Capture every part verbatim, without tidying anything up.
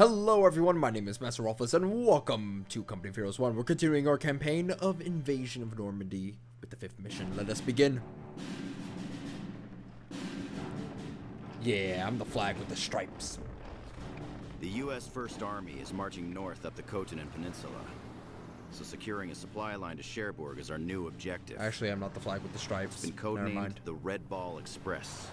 Hello everyone, my name is Masterofroflness and welcome to Company of Heroes one. We're continuing our campaign of Invasion of Normandy with the fifth mission. Let us begin. Yeah, I'm the flag with the stripes. The U S First Army is marching north up the Khotan Peninsula. So securing a supply line to Cherbourg is our new objective. Actually, I'm not the flag with the stripes. It's been codenamed the Red Ball Express.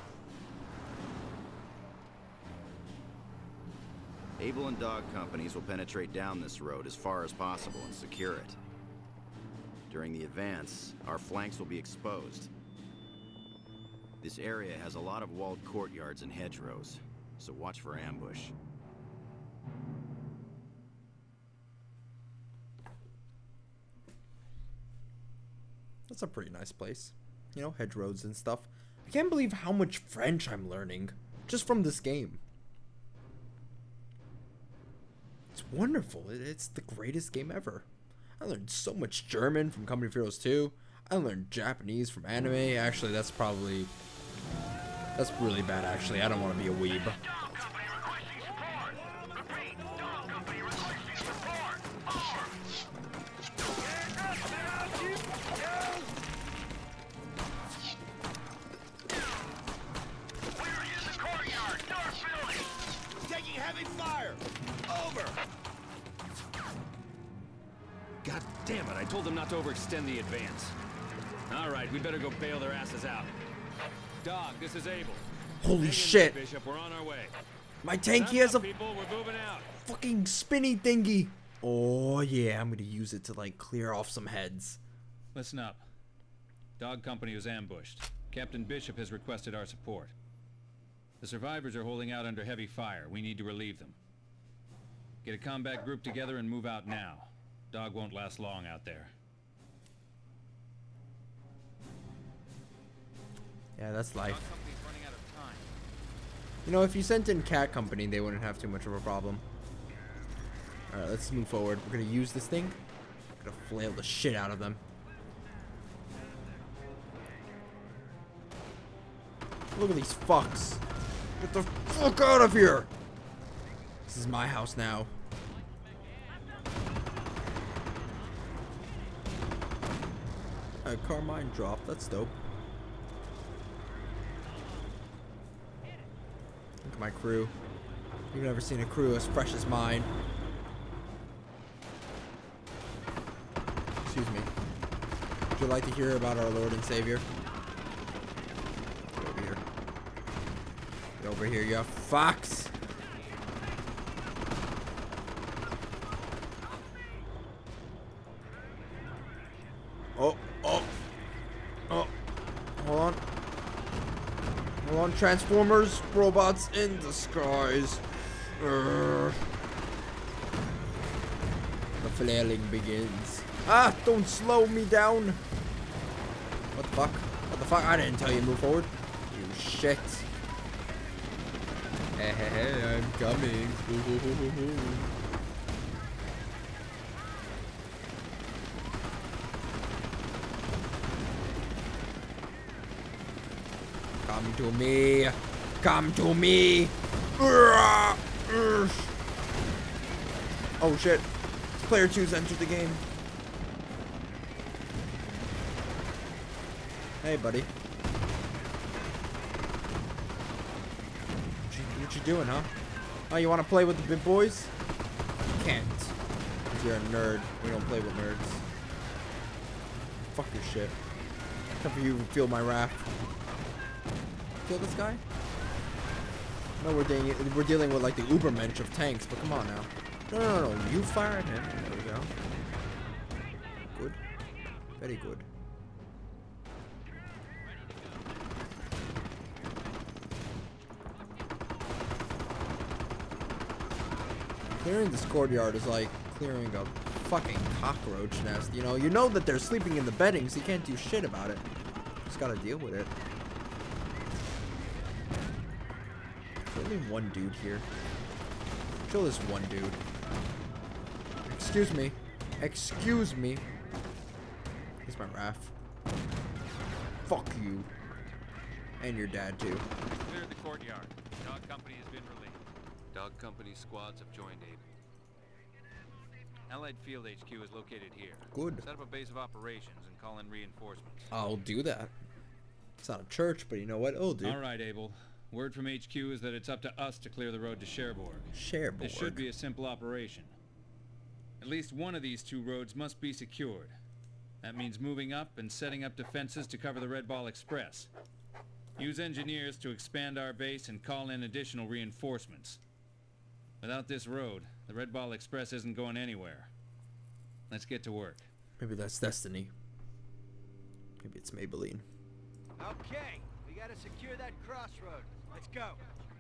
Able and Dog companies will penetrate down this road as far as possible and secure it. During the advance, our flanks will be exposed. This area has a lot of walled courtyards and hedgerows, so watch for ambush. That's a pretty nice place. You know, hedgerows and stuff. I can't believe how much French I'm learning just from this game. It's wonderful. It's the greatest game ever. I learned so much German from Company of Heroes two. I learned Japanese from anime. Actually, that's probably... That's really bad, actually. I don't want to be a weeb. God damn it, I told them not to overextend the advance. Alright, we better go bail their asses out. Dog, this is Able. Holy shit. Bishop, we're on our way. My tanky has a people, we're moving out. fucking spinny thingy. Oh yeah, I'm gonna use it to like clear off some heads. Listen up. Dog Company was ambushed. Captain Bishop has requested our support. The survivors are holding out under heavy fire. We need to relieve them. Get a combat group together and move out now. Dog won't last long out there. Yeah, that's life. Dog Company's running out of time. You know, if you sent in Cat Company, they wouldn't have too much of a problem. Alright, let's move forward. We're gonna use this thing. We're gonna flail the shit out of them. Look at these fucks. Get the fuck out of here! This is my house now. A Carmine drop, that's dope. Look at my crew. You've never seen a crew as fresh as mine. Excuse me. Would you like to hear about our Lord and Savior? Get over here. Get over here, you fox! Oh, oh, oh, hold on. Hold on, Transformers, robots in disguise. Urgh. The flailing begins. Ah, don't slow me down. What the fuck? What the fuck? I didn't tell you to move forward. You shit. Hey, hey, hey, I'm coming. Ooh, ooh, ooh, ooh. Come to me. Come to me. Oh shit. Player two's entered the game. Hey buddy. What you, what you doing, huh? Oh, you want to play with the big boys? You can't. Because you're a nerd. We don't play with nerds. Fuck your shit. Except for you feel my wrath. Kill this guy? No, we're dealing we're dealing with like the Ubermensch of tanks, but come on now. No, no, no, no. You fire at him. There we go. Good. Very good. Clearing this courtyard is like clearing a fucking cockroach nest. You know, you know that they're sleeping in the bedding, so you can't do shit about it. Just gotta deal with it. Only one dude here. Kill this one dude. Excuse me. Excuse me. He's my Raph. Fuck you. And your dad too. Cleared the courtyard. Dog Company has been relieved. Dog Company squads have joined Able. Allied Field H Q is located here. Good. Set up a base of operations and call in reinforcements. I'll do that. It's not a church, but you know what? Oh, dude. All right, Able. Word from H Q is that it's up to us to clear the road to Cherbourg. Cherbourg. This should be a simple operation. At least one of these two roads must be secured. That means moving up and setting up defenses to cover the Red Ball Express. Use engineers to expand our base and call in additional reinforcements. Without this road, the Red Ball Express isn't going anywhere. Let's get to work. Maybe that's destiny. Maybe it's Maybelline. Okay, we gotta secure that crossroad. Let's go.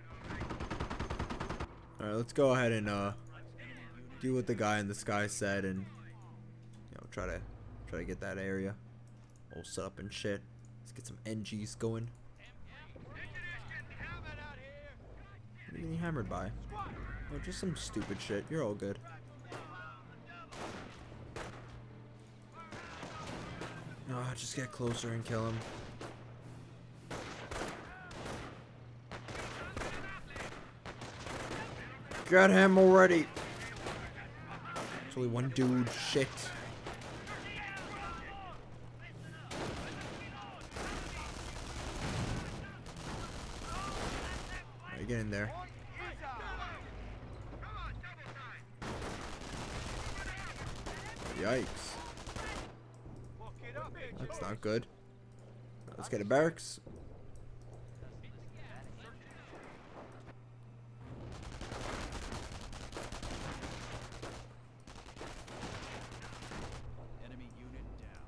Alright, let's go ahead and uh do what the guy in the sky said and you know try to try to get that area all set up and shit. Let's get some N Gs going. What are you getting hammered by? Oh, just some stupid shit. You're all good. Oh, just get closer and kill him. Get him already. It's only one dude. Shit. Alright, get in there. Yikes. That's not good. Let's get a barracks. Enemy unit down.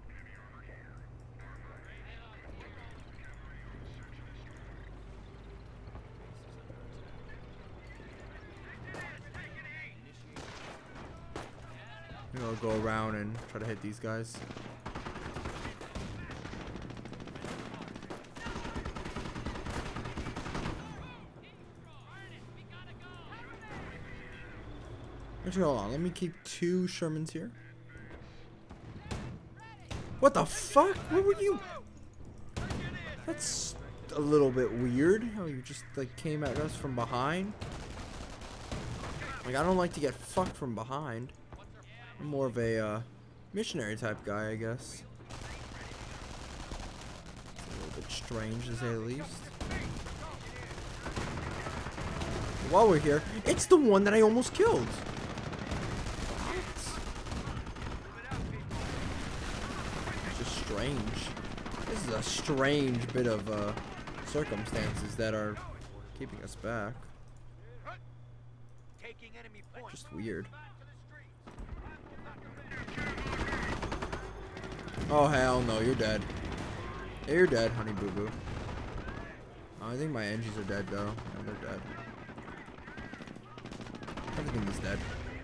Maybe I'll go around and try to hit these guys. Actually, hold on. Let me keep two Shermans here. What the fuck? What were you? That's a little bit weird. How you just like came at us from behind. Like, I don't like to get fucked from behind. I'm more of a uh, missionary type guy, I guess. It's a little bit strange to say the least. While we're here, it's the one that I almost killed. Strange. This is a strange bit of uh, circumstances that are keeping us back. Just weird. Oh hell no, you're dead. Yeah, you're dead, honey boo boo. Oh, I think my engines are dead though. No, they're dead. Everything is dead.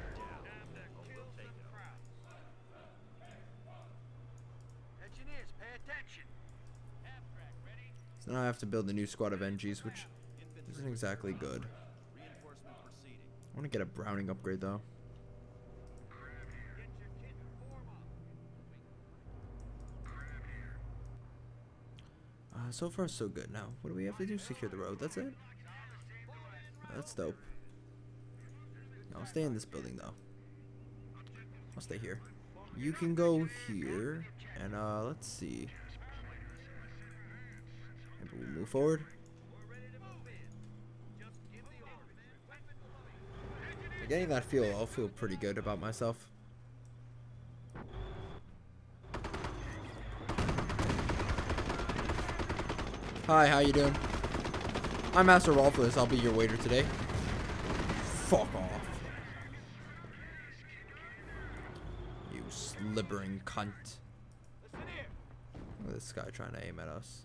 So now I have to build a new squad of N Gs, which isn't exactly good. I want to get a Browning upgrade though. Uh, so far so good. Now, what do we have to do? Secure the road. That's it? That's dope. I'll stay in this building though. I'll stay here. You can go here, and uh, let's see. Maybe we'll move forward. Getting that feel, I'll feel pretty good about myself. Hi, how you doing? I'm Masterofroflness. I'll be your waiter today. Fuck off. You slibbering cunt. Look at this guy trying to aim at us.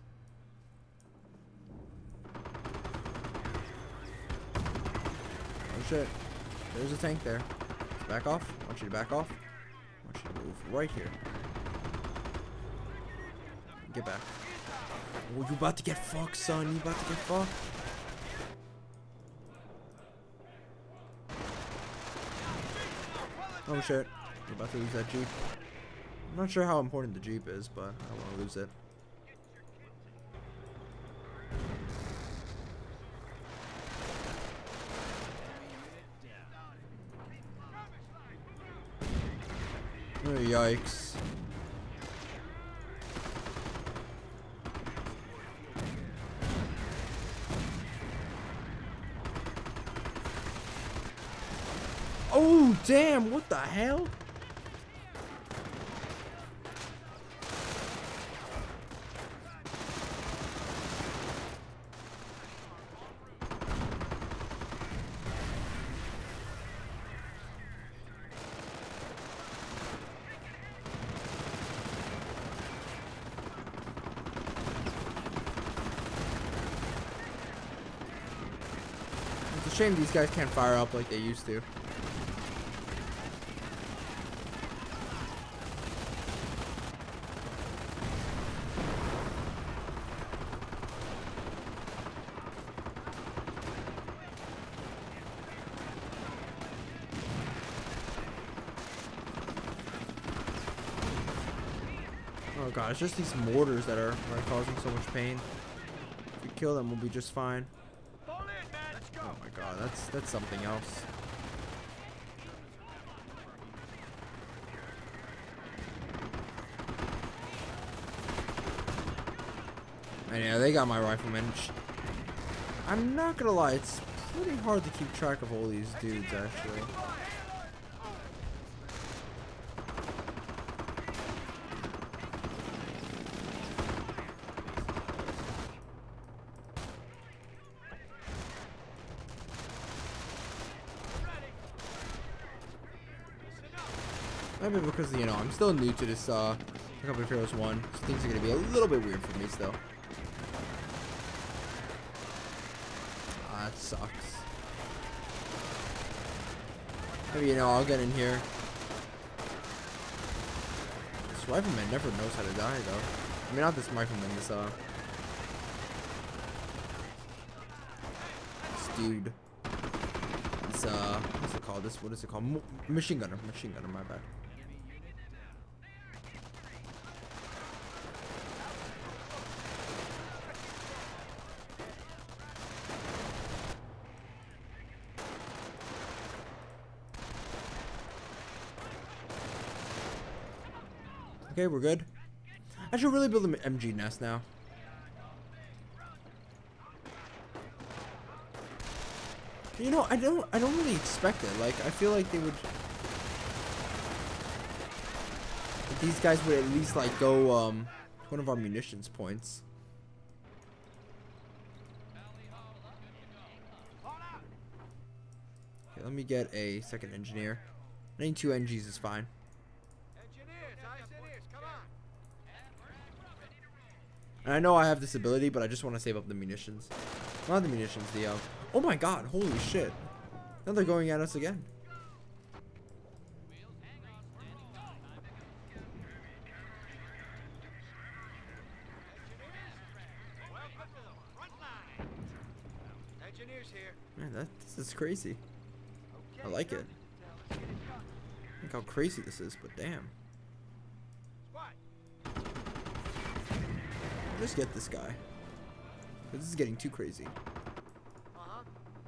Oh shit. There's a tank there. Back off. I want you to back off. I want you to move right here. Get back. Oh, you about to get fucked, son. You about to get fucked. Oh shit. You're about to lose that Jeep. I'm not sure how important the Jeep is, but I don't want to lose it. Oh, yikes. Oh, damn, what the hell? It's a shame these guys can't fire up like they used to. Oh god, it's just these mortars that are, are causing so much pain. If we kill them, we'll be just fine. Oh my god, that's that's something else. And yeah, they got my rifleman. I'm not gonna lie, it's pretty hard to keep track of all these dudes actually. Maybe because, you know, I'm still new to this uh, Company of Heroes one, so things are going to be a little bit weird for me still. Ah, that sucks. Maybe, you know, I'll get in here. This rifleman never knows how to die, though. I mean, not this rifleman, this, uh... This dude. This, uh... What's it called? This, what is it called? M machine gunner. Machine gunner, my bad. Okay, we're good. I should really build an M G nest now. You know, I don't I don't really expect it. Like, I feel like they would these guys would at least like go um one of our munitions points. Okay, let me get a second engineer. I think two N Gs is fine. And I know I have this ability, but I just want to save up the munitions. Not the munitions, the uh... oh my god, holy shit. Now they're going at us again. Man, that, this is crazy. I like it. Look how crazy this is, but damn. Just get this guy. This is getting too crazy. Uh-huh.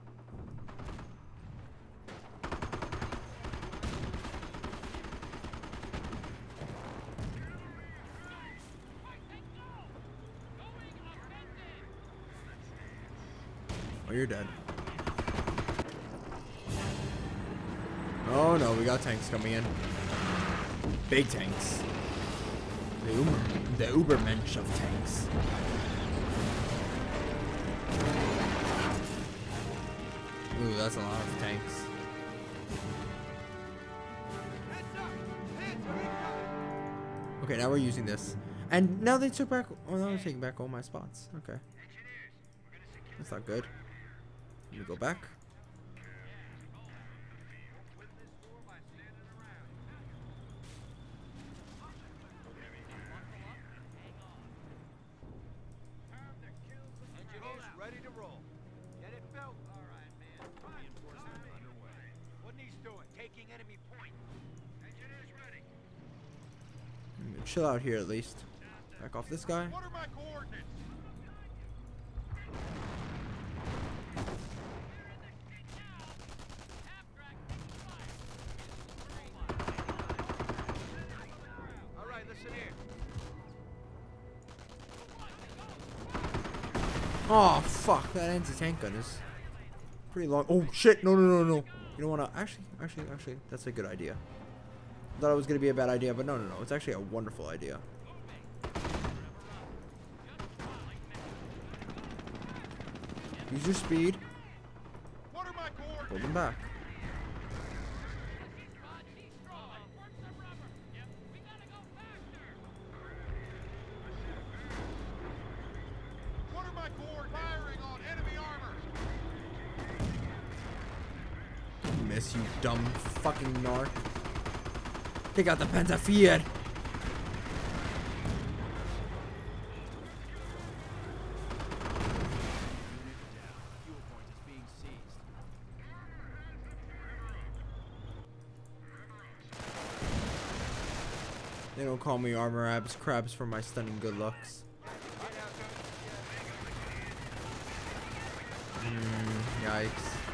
Oh, you're dead. Oh no, we got tanks coming in. Big tanks. The Uber, the Ubermensch of tanks. Ooh, that's a lot of tanks. Okay, now we're using this. And now they took back, oh, now they're taking back all my spots. Okay. That's not good. Let me go back. Ready to roll. Get it built. All right, man. Reinforcements underway. What he's doing? Taking enemy point. Engineers ready. I'm gonna chill out here at least. Back off this guy. What are my coordinates? Oh fuck, that anti-tank gun is pretty long. Oh shit, no no no no. You don't wanna actually actually actually that's a good idea. I thought it was gonna be a bad idea, but no no no, it's actually a wonderful idea. Use your speed. Hold them back. Miss, you dumb fucking narc. Take out the Pentafiat. They don't call me armor abs crabs for my stunning good looks. Mm, yikes.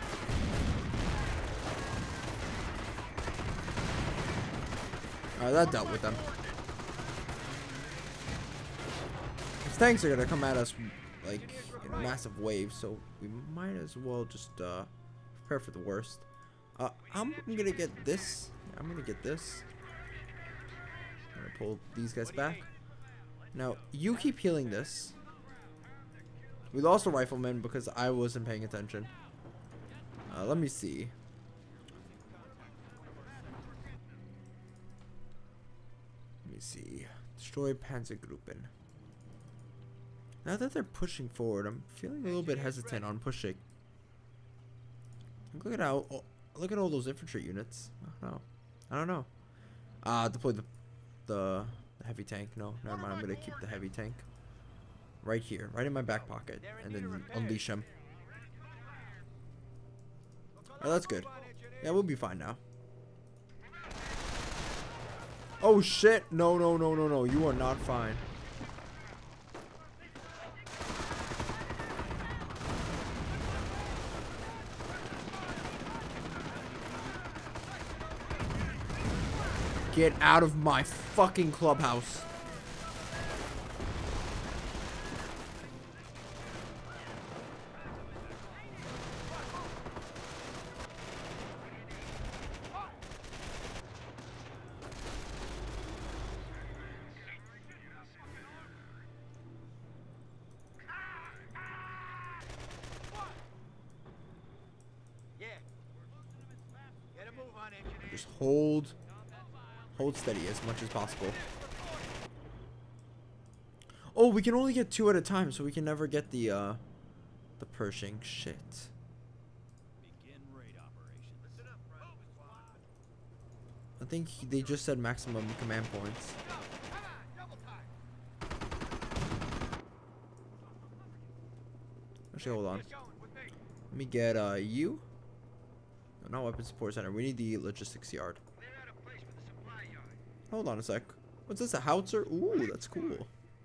Alright, that dealt with them. These tanks are gonna come at us like in massive waves, so we might as well just uh, prepare for the worst. Uh, I'm, I'm gonna get this. I'm gonna get this. I'm gonna pull these guys back. Now you keep healing this. We lost a rifleman because I wasn't paying attention. Uh, let me see. Let me see. Destroy Panzergruppen. Now that they're pushing forward, I'm feeling a little bit hesitant on pushing. Look at how. Oh, look at all those infantry units. I don't know. I don't know. Ah, uh, deploy the, the the heavy tank. No, never mind. I'm gonna keep the heavy tank right here, right in my back pocket, and then unleash him. Oh, that's good. Yeah, we'll be fine now. Oh shit! No, no, no, no, no! You are not fine. Get out of my fucking clubhouse. Just hold, hold steady as much as possible. Oh, we can only get two at a time, so we can never get the, uh, the Pershing. Shit. I think they just said maximum command points. Actually, hold on. Let me get, uh, you. Not weapon support center. We need the logistics yard. Hold on a sec. What's this? A howitzer? Ooh, that's cool.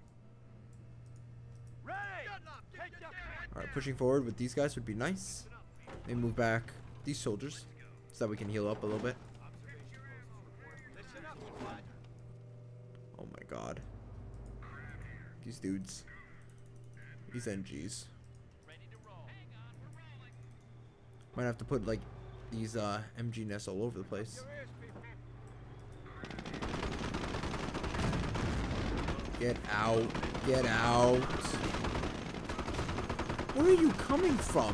Alright, pushing forward with these guys would be nice. Maybe move back these soldiers so that we can heal up a little bit. Oh my god. These dudes. These N Gs. Might have to put like these uh, M G nests all over the place. Get out. Get out. Where are you coming from?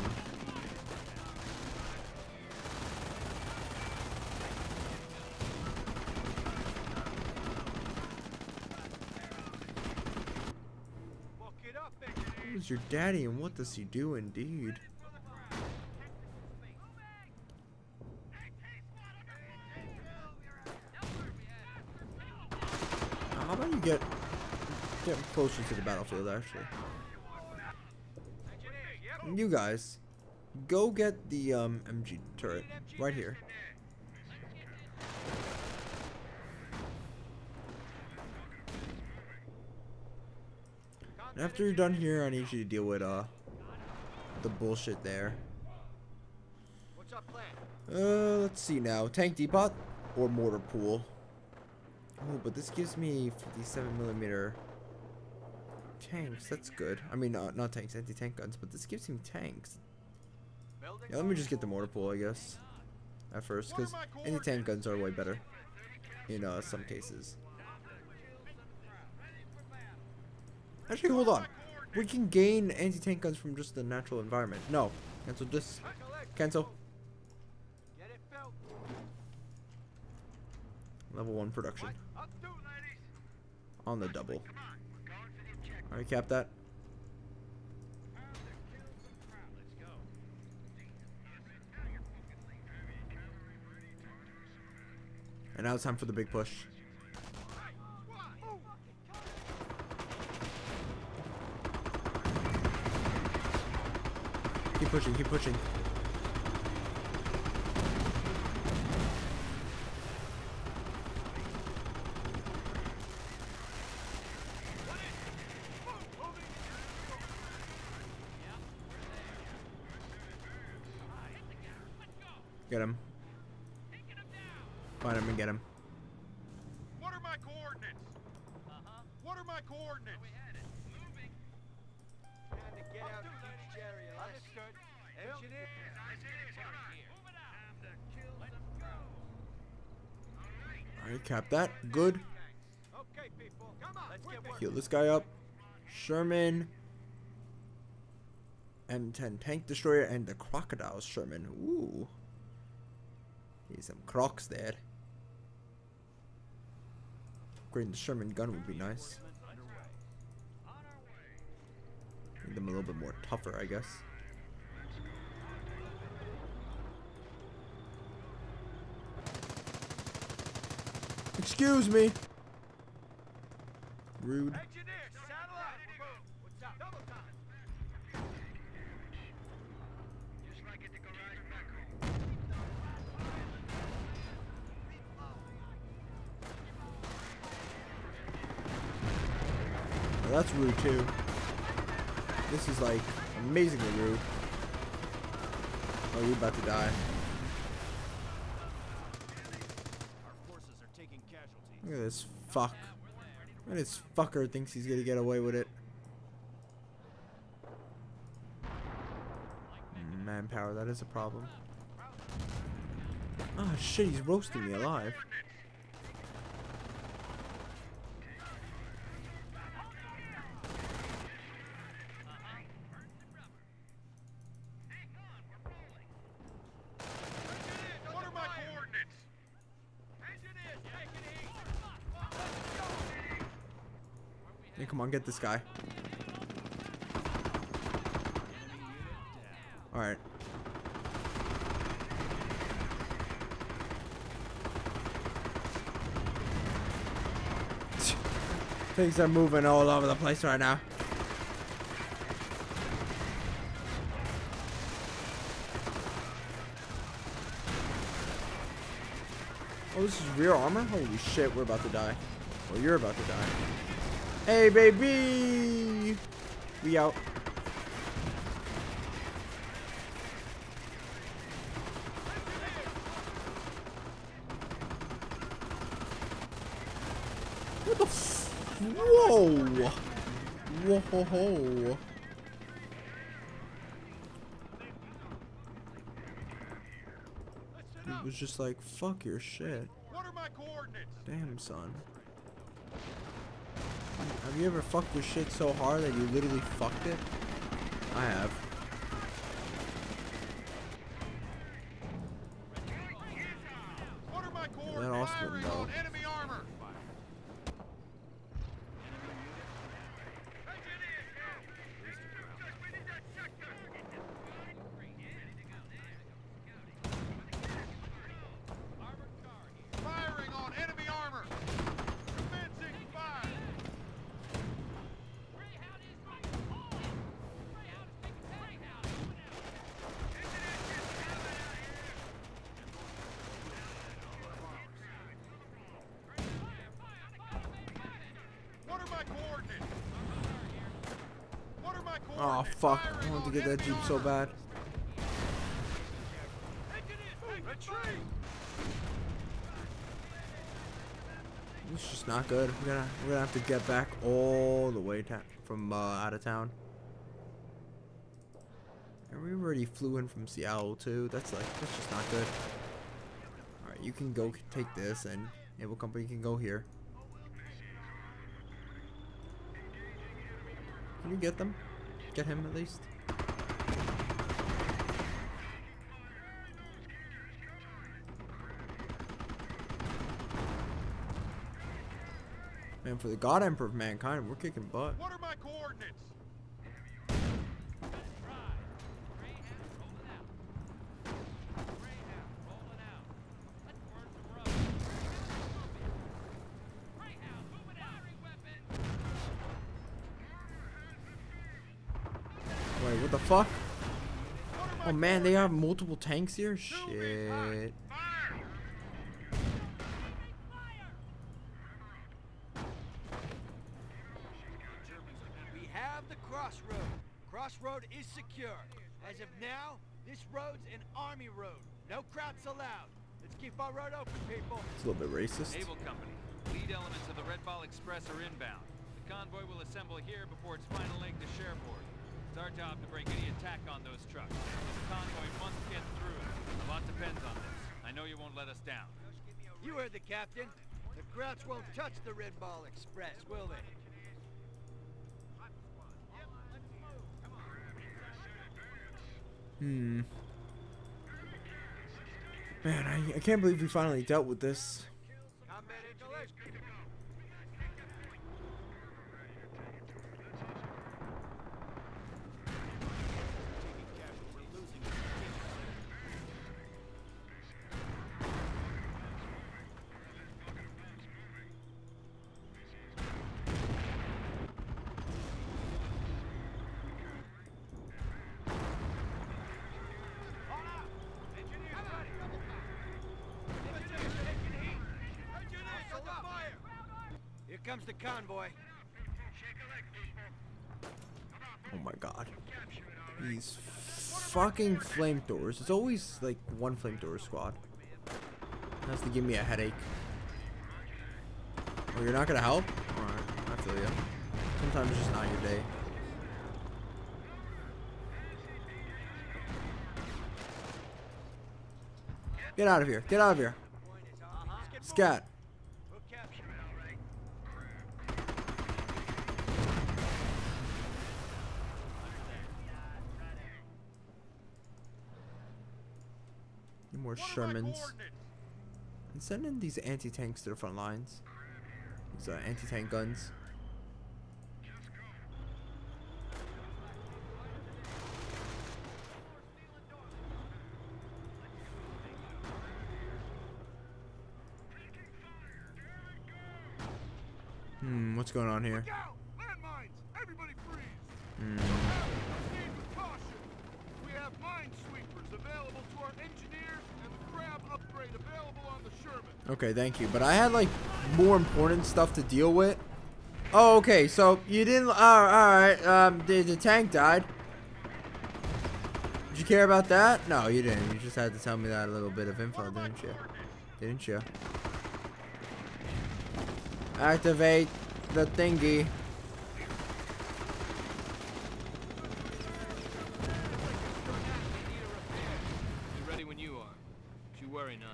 Who's your daddy and what does he do indeed? How about you get get closer to the battlefield, actually? You guys, go get the um, M G turret right here. And after you're done here, I need you to deal with uh the bullshit there. What's our plan? Uh, let's see now. Tank depot or mortar pool. Oh, but this gives me fifty-seven millimeter tanks. That's good. I mean, not not tanks, anti-tank guns, but this gives him tanks. Yeah, let me just get the mortar pool, I guess, at first, because anti-tank guns are way better in uh, some cases. Actually, hold on. We can gain anti-tank guns from just the natural environment. No, cancel this. Cancel. Level one production. On the double. Alright, cap that. And now it's time for the big push. Keep pushing, keep pushing. Get him. Find him and get him. What are my coordinates? Uh-huh. What are my coordinates? We had it. Moving. Time to get out of each area. Understood. Engineer. Move it out. Time to kill some ghosts. Alright, cap that. Good. Okay, people. Come on. Let's get working. Heal this guy up. Sherman. M ten tank destroyer and the crocodile Sherman. Ooh. Need some crocs there. Upgrading the Sherman gun would be nice. Make them a little bit more tougher, I guess. Excuse me. Rude. Engineer, saddle up. What's up? Double time. Just like at the garage back home. Well, that's rude too. This is like amazingly rude. Oh, you're about to die. Look at this fuck. Look at this fucker thinks he's gonna get away with it. Manpower, that is a problem. Oh shit, he's roasting me alive. What are my coordinates? Engineer, take it easy. Hey, come on, get this guy. Alright. Things are moving all over the place right now. Oh, this is rear armor? Holy shit, we're about to die. Or you're about to die. Hey, baby! We out. What the f- Whoa! Whoa ho ho. It was just like, fuck your shit. What are my coordinates? Damn, son. Have you ever fucked your shit so hard that you literally fucked it? I have. What are my That coordinates? also Firing no. on enemy armor. Firing on enemy armor. Commencing fire. What are my coordinates? What are my Oh coordinates? fuck, I Firing wanted to on get that enemy Jeep so armor. bad. Retreat. It's just not good. We're gonna we're gonna have to get back all the way ta from uh, out of town. And we already flew in from Seattle too. That's like that's just not good. All right, you can go take this, and Naval Company can go here. Can you get them? Get him at least. Man, for the God Emperor of Mankind, we're kicking butt. What are my coordinates? Wait, what the fuck? Oh man, they have multiple tanks here? Shit. We have the crossroad. Crossroad is secure. As of now, this road's an army road. No crowds allowed. Let's keep our road open, people. It's a little bit racist. Naval Company. Lead elements of the Red Ball Express are inbound. The convoy will assemble here before its final leg to Cherbourg. It's our job to break any attack on those trucks. This convoy must get through. A lot depends on this. I know you won't let us down. You heard the captain. The Krauts won't touch the Red Ball Express, will they? Hmm. Man, I, I can't believe we finally dealt with this. Combat intellect. Here comes the convoy. Oh my god. These fucking flamethrowers. It's always like one flamethrower squad. It has to give me a headache. Oh, you're not gonna help? Alright, I feel you. Sometimes it's just not your day. Get out of here. Get out of here. Scat. Need more Shermans. And send in these anti-tanks to the front lines. These uh, anti-tank guns. Hmm, what's going on here? Landmines! Everybody freeze! Hmm. Proceed with caution. We have minesweepers available to our engineers and the crab upgrade available on the Sherman. Okay, thank you. But I had like more important stuff to deal with. Oh, okay. So you didn't. Uh, all right. Um, the, the tank died. Did you care about that? No, you didn't. You just had to tell me that little bit of info, didn't you? Didn't you? Activate the thingy. You ready when you are. Don't you worry none.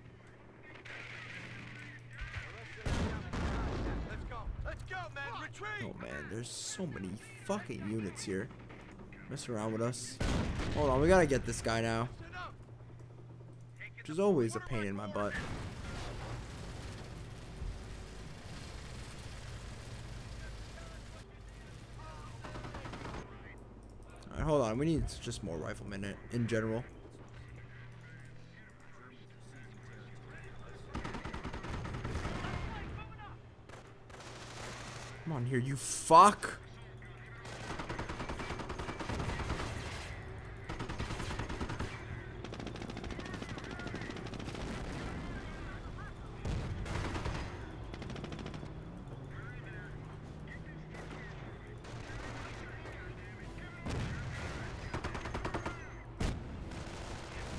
Let's go. Let's go, man. Retreat. Oh man, there's so many fucking units here. Mess around with us. Hold on, we gotta get this guy now. Which is always a pain in my butt. Alright, hold on. We need just more riflemen in, in general. Come on here, you fuck!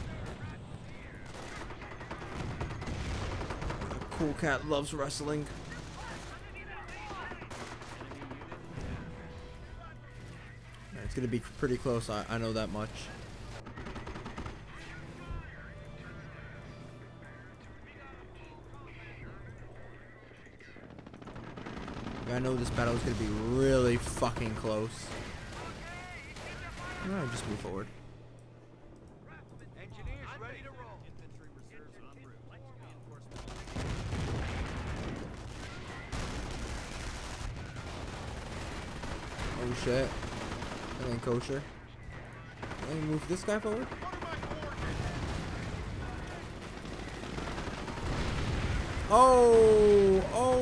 Cool cat loves wrestling. gonna be pretty close. I, I know that much. I know this battle is gonna be really fucking close. Alright, just move forward. Engineers ready to roll. Infantry reserves en route. Oh shit. That ain't kosher. Let me move this guy forward. Oh! Oh!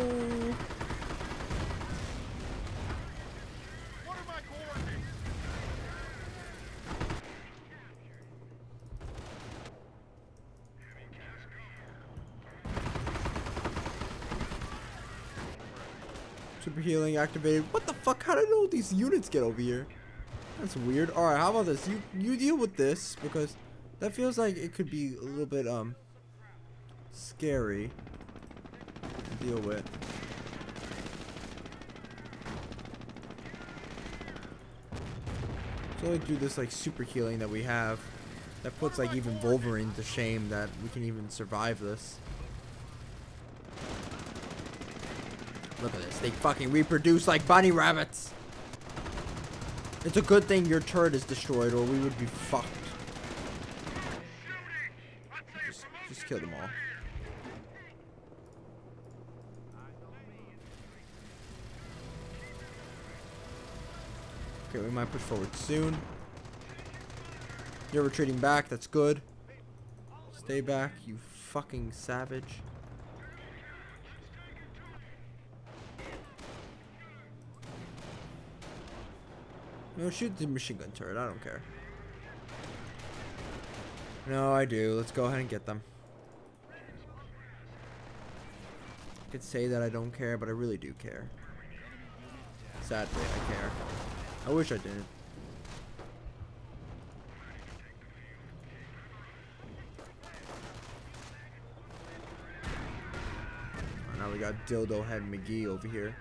What are my coordinates? Super healing activated. What the fuck? How did all these units get over here? That's weird. Alright, how about this? You you deal with this because that feels like it could be a little bit um scary to deal with. So we do this like super healing that we have. That puts like even Wolverine to shame that we can even survive this. Look at this. They fucking reproduce like bunny rabbits. It's a good thing your turret is destroyed or we would be fucked. Just, just kill them all. Okay, we might push forward soon. You're retreating back. That's good. Stay back, you fucking savage. No, shoot the machine gun turret. I don't care. No, I do. Let's go ahead and get them. I could say that I don't care, but I really do care. Sadly, I care. I wish I didn't. Oh, now we got Dildo Head McGee over here.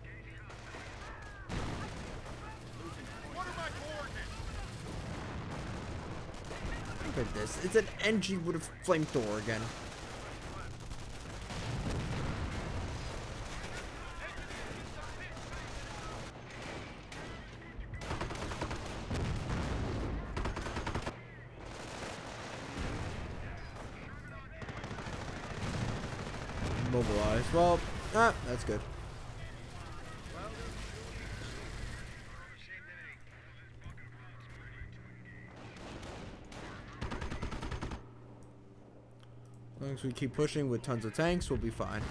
What are my coordinates? Look at this. It's an N G with a flamethrower again. Mobilized. Well, ah, that's good. As long as we keep pushing with tons of tanks, we'll be fine.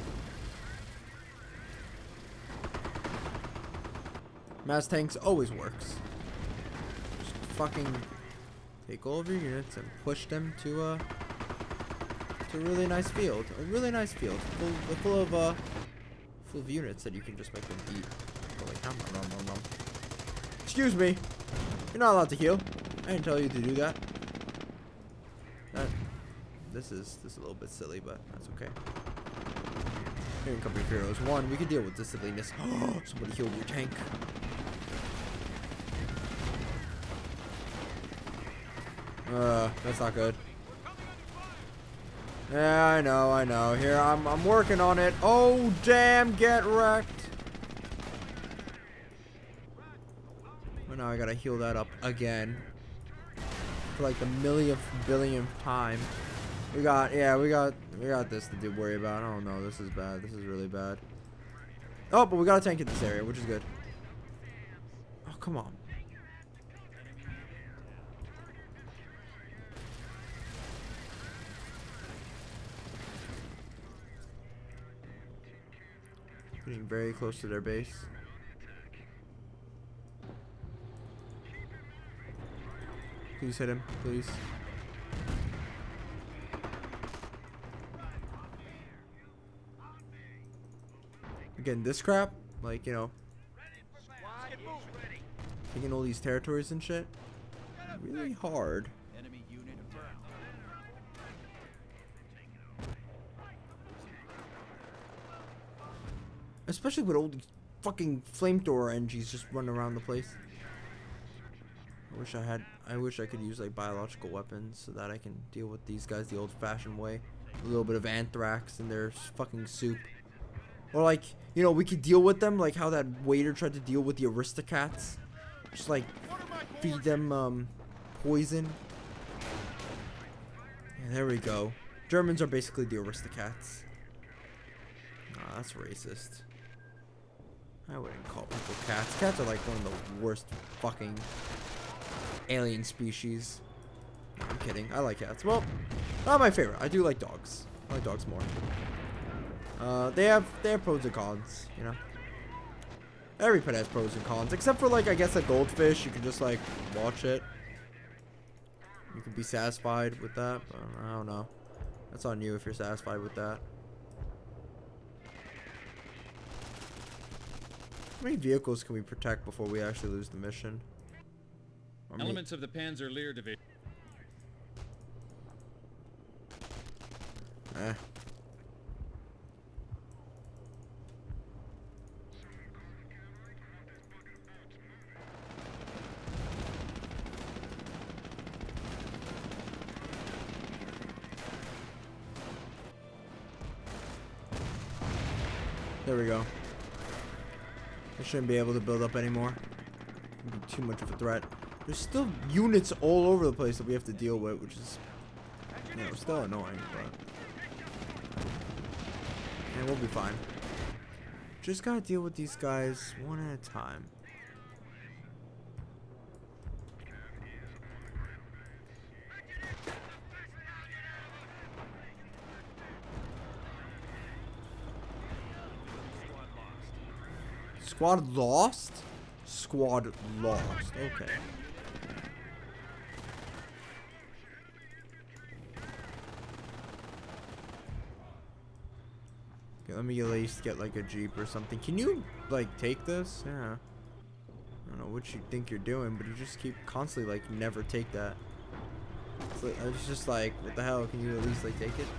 Mass tanks always works. Just fucking take all of your units and push them to a to a really nice field. A really nice field, full, full of uh, full of units that you can just make them eat. Go like, nom, nom, nom, nom. Excuse me, you're not allowed to heal. I didn't tell you to do that. That. This is this is a little bit silly, but that's okay. Here in Company of Heroes one, we can deal with this silliness. Oh, somebody healed your tank. Uh, that's not good. Yeah, I know, I know. Here, I'm I'm working on it. Oh, damn, get wrecked. Well, now I gotta heal that up again. For like the millionth, billionth time. We got, yeah, we got, we got this to do worry about. Oh no, this is bad. This is really bad. Oh, but we got a tank in this area, which is good. Oh, come on. Getting very close to their base. Please hit him, please. Again, this crap, like, you know, taking all these territories and shit, really hard. Enemy unit down. Especially with all these fucking flamethrower N Gs just running around the place. I wish I had. I wish I could use like biological weapons so that I can deal with these guys the old-fashioned way. A little bit of anthrax in their fucking soup. Or like, you know, we could deal with them like how that waiter tried to deal with the Aristocats. Just like feed them um, poison. Yeah, there we go. Germans are basically the Aristocats. Nah, that's racist. I wouldn't call people cats. Cats are like one of the worst fucking alien species. No, I'm kidding. I like cats. Well, not my favorite. I do like dogs. I like dogs more. Uh, they have they have pros and cons, you know. Every pet has pros and cons, except for like I guess a goldfish. You can just like watch it. You can be satisfied with that, but I don't know. That's on you if you're satisfied with that. How many vehicles can we protect before we actually lose the mission? Or Elements of the Panzer Lehr Division. Eh. There we go. I shouldn't be able to build up anymore. It'd be too much of a threat. There's still units all over the place that we have to deal with, which is, you know, still annoying, but and we'll be fine. Just gotta deal with these guys one at a time. Squad lost? Squad lost. Okay. Okay, let me at least get like a Jeep or something. Can you like take this? Yeah. I don't know what you think you're doing, but you just keep constantly like never take that. It's, like, it's just like, what the hell? Can you at least like take it?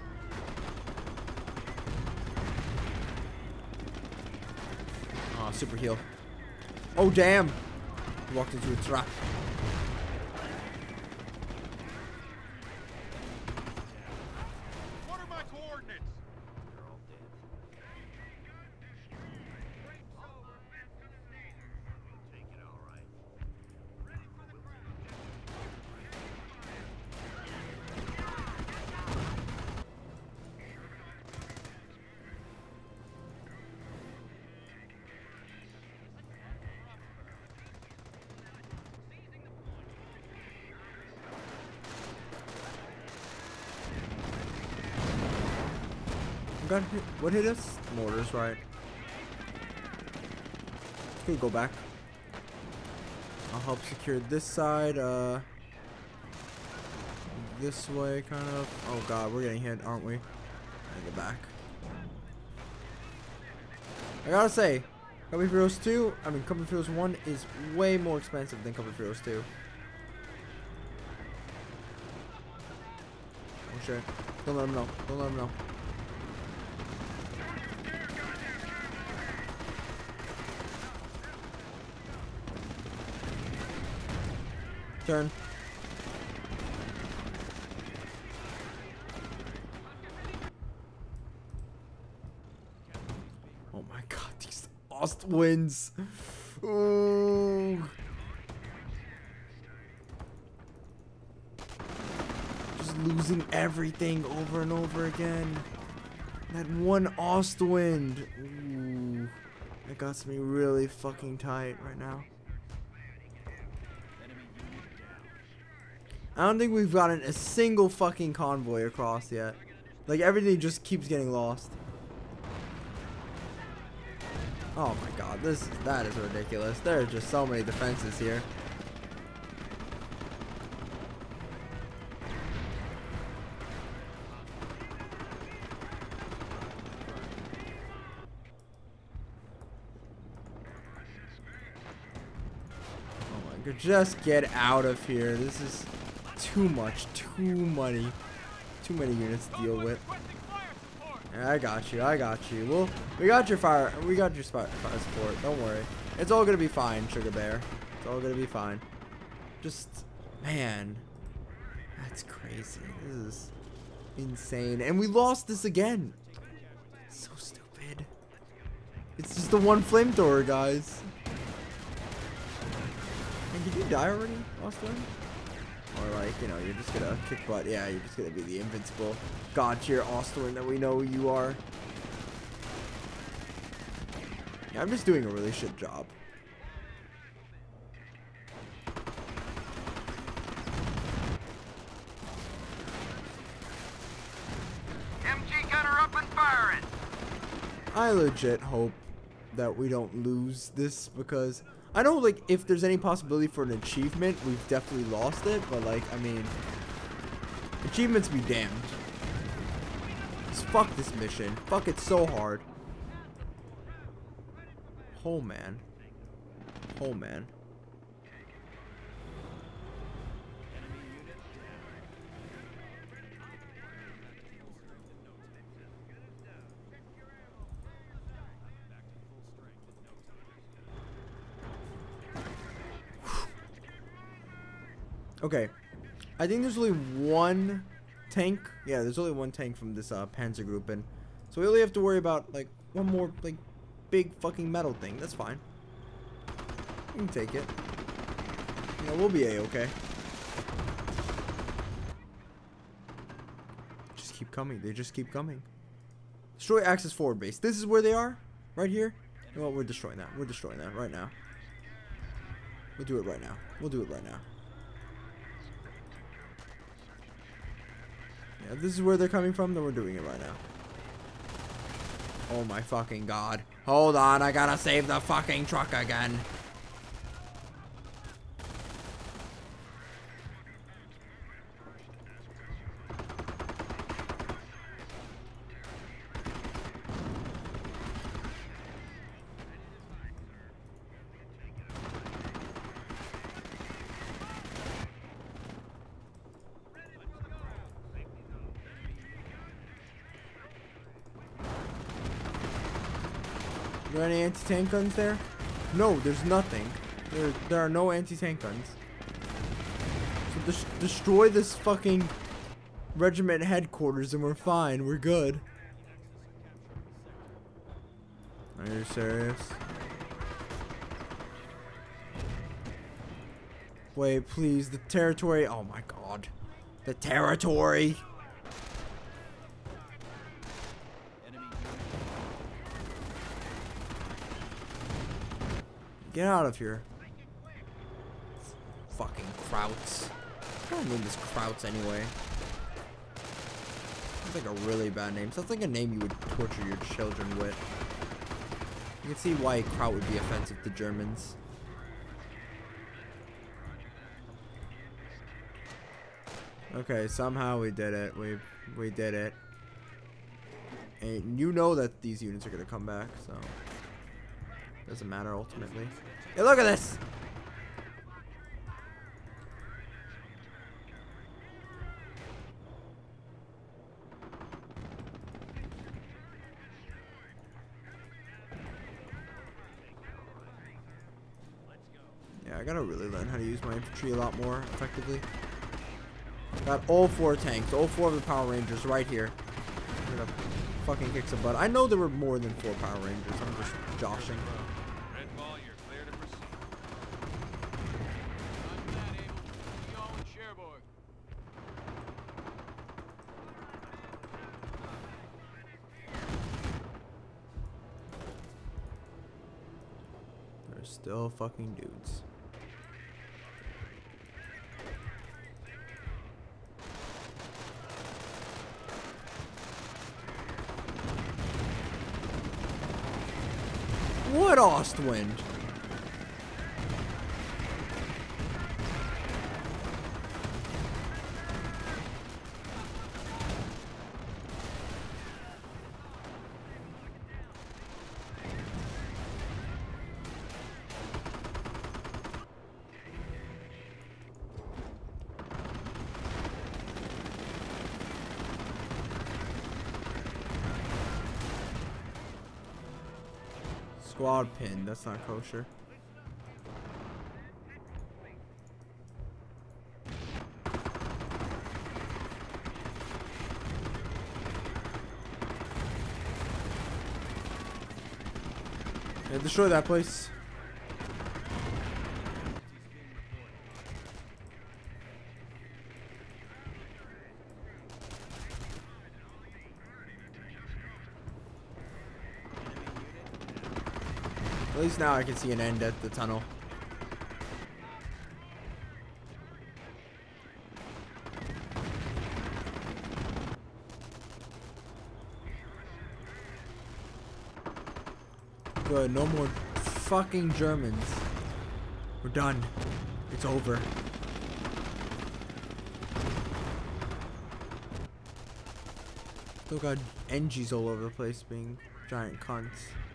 Super heal. Oh damn! He walked into a trap. What are my coordinates? They're all dead. Take it all right. Got hit. What hit us? Mortars, right? Can we go back? I'll help secure this side. Uh, this way, kind of. Oh god, we're getting hit, aren't we? I go back. I gotta say, Company for Heroes two, I mean Company for Heroes one is way more expensive than Company for Heroes two. Oh shit. Don't let him know. Don't let him know. Turn. Oh my god, these Ost wins. Ooh. Just losing everything over and over again. That one Ostwind. Ooh. That got me really fucking tight right now. I don't think we've gotten a single fucking convoy across yet. Like, everything just keeps getting lost. Oh my god, this that is ridiculous. There are just so many defenses here. Oh my god, just get out of here. This is too much, too many, too many units to deal with. Yeah, I got you, I got you. Well, we got your fire, we got your fire, fire support. Don't worry, it's all gonna be fine, Sugar Bear. It's all gonna be fine. Just, man, that's crazy. This is insane. And we lost this again. So stupid. It's just the one flamethrower, guys. And did you die already, Austin? Or like, you know, you're just gonna kick butt. Yeah, you're just gonna be the invincible god tier Austin that we know you are. Yeah, I'm just doing a really shit job. M G gunner up and firing. I legit hope that we don't lose this, because I know, like, if there's any possibility for an achievement, we've definitely lost it. But, like, I mean, achievements be damned. Just fuck this mission. Fuck it so hard. Oh, man. Oh, man. Okay, I think there's only one tank. Yeah, there's only one tank from this uh, Panzer group, and so we only have to worry about like one more like big fucking metal thing. That's fine. We can take it. You know, we'll be a-okay. Just keep coming. They just keep coming. Destroy Axis forward base. This is where they are, right here. Well, we're destroying that. We're destroying that right now. We'll do it right now. We'll do it right now. Yeah, if this is where they're coming from, then we're doing it right now. Oh my fucking god. Hold on, I gotta save the fucking truck again. Are there any anti-tank guns there? No, there's nothing. There, there are no anti-tank guns. So des destroy this fucking regiment headquarters and we're fine. We're good. Are you serious? Wait, please. The territory. Oh my god. The territory. Get out of here. Fucking Krauts. I don't name this Krauts anyway. Sounds like a really bad name. Sounds like a name you would torture your children with. You can see why Kraut would be offensive to Germans. Okay, somehow we did it. We we did it. And you know that these units are gonna come back, so doesn't matter ultimately. Hey, look at this! Yeah, I gotta really learn how to use my infantry a lot more effectively. Got all four tanks, all four of the Power Rangers right here. I'm gonna fucking kick some butt. I know there were more than four Power Rangers. I'm just joshing. There's still fucking dudes. What Ostwind? Squad pin, that's not kosher. Yeah, destroy that place. At least now I can see an end at the tunnel. Good, no more fucking Germans. We're done. It's over. Still got N Gs all over the place being giant cunts.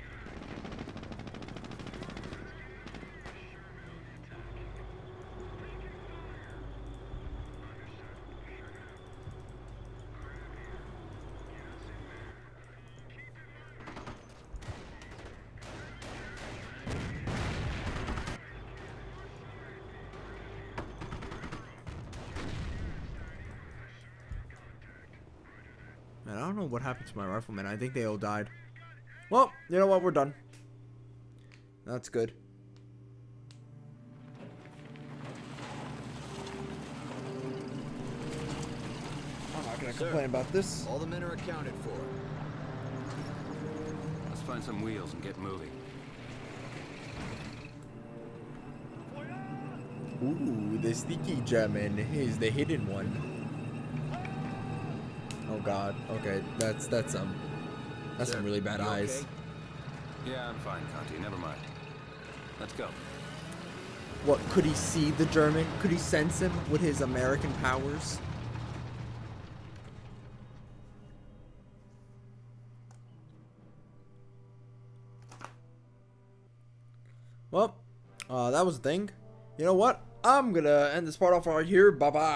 Man, I don't know what happened to my riflemen. I think they all died. Well, you know what? We're done. That's good. I'm not gonna Sir, complain about this. All the men are accounted for. Let's find some wheels and get moving. Ooh, the sneaky German is the hidden one. Oh god. Okay, that's that's um that's Sir, some really bad you eyes. okay? Yeah, I'm fine, Conti. Never mind. Let's go. What, could he see the German? Could he sense him with his American powers? Well, uh, that was the thing. You know what? I'm gonna end this part off right here. Bye bye.